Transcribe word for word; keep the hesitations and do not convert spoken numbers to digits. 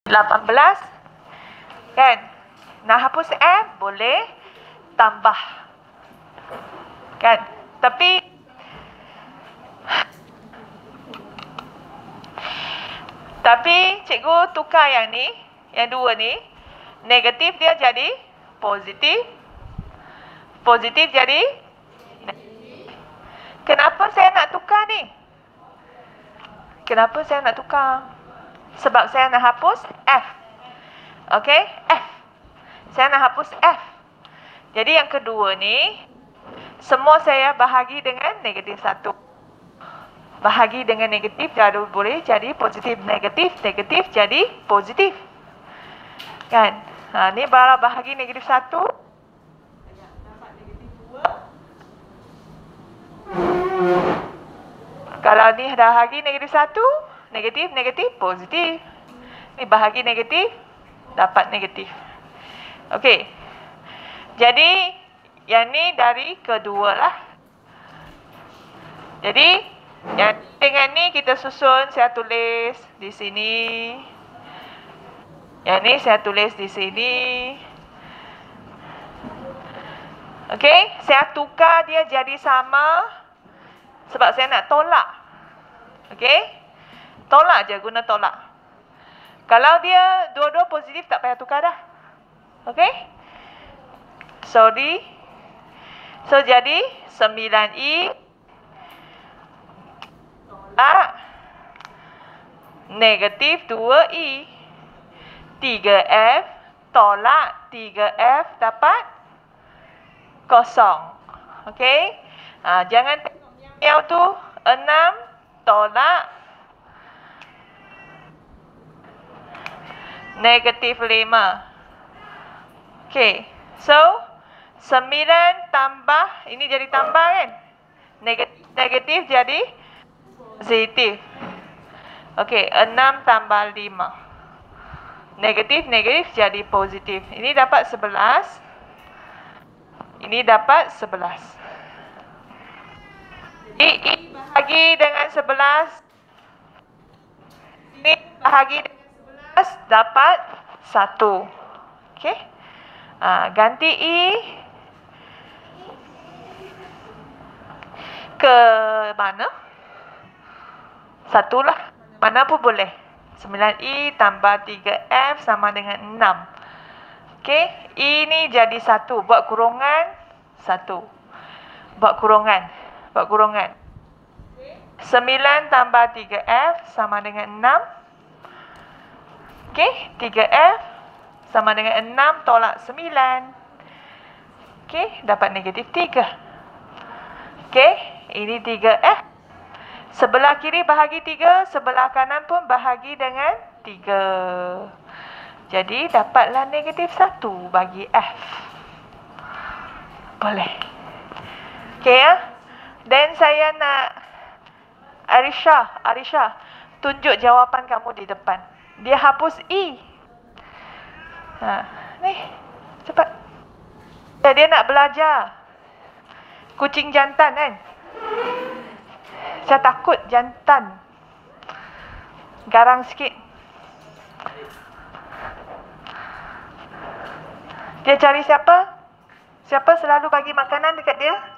lapan belas. Kan? Nak hapus F, boleh tambah. Kan? Tapi Tapi cikgu tukar yang ni, yang dua ni. Negatif dia jadi positif. Positif jadi negatif. Kenapa saya nak tukar ni? Kenapa saya nak tukar? Sebab saya nak hapus F. Okey? F. Saya nak hapus F. Jadi yang kedua ni, semua saya bahagi dengan negatif satu. Bahagi dengan negatif, jadi boleh jadi positif, negatif, negatif jadi positif. Kan? Ha, ni bara bahagi negatif satu. Kalau ni dah bahagi negatif satu, negatif, negatif, positif. Ni bahagi negatif, dapat negatif. Okey. Jadi, yang ni dari kedua lah. Jadi, yang dengan ni kita susun, saya tulis di sini. Yang ni saya tulis di sini. Okey, saya tukar dia jadi sama sebab saya nak tolak. Okey? Tolak je, guna tolak. Kalau dia dua-dua positif, tak payah tukar dah. Okey? So, di So, jadi sembilan I tolak negatif dua I. tiga F tolak tiga F dapat kosong. Okey? Ha, jangan tengok miau tu. enam tolak negatif lima. Okey. So, sembilan tambah, ini jadi tambah kan? Negatif, negatif jadi positif. Okey, enam tambah lima. Negatif, negatif jadi positif. Ini dapat sebelas. Ini dapat sebelas. Ini bahagi dengan sebelas. Ini bahagi dengan sebelas dapat satu. Okey. Ha, ganti I ke mana? Satu lah. Mana pun boleh. sembilan I tambah tiga F sama dengan enam. Okey. I ni jadi satu. Buat kurungan. satu. Buat kurungan. Buat kurungan. sembilan tambah tiga F sama dengan enam. Okey. tiga F sama dengan enam tolak sembilan. Okey. Dapat negatif tiga. Okey. Ini tiga F. Sebelah kiri bahagi tiga, sebelah kanan pun bahagi dengan tiga. Jadi, dapatlah negatif satu bagi F. Boleh. Okey ya. Dan saya nak Arisha, Arisha, tunjuk jawapan kamu di depan. Dia hapus I. Ha, ni, cepat. Ya, dia nak belajar. Kucing jantan kan? Saya takut jantan. Garang sikit. Dia cari siapa? Siapa selalu bagi makanan dekat dia?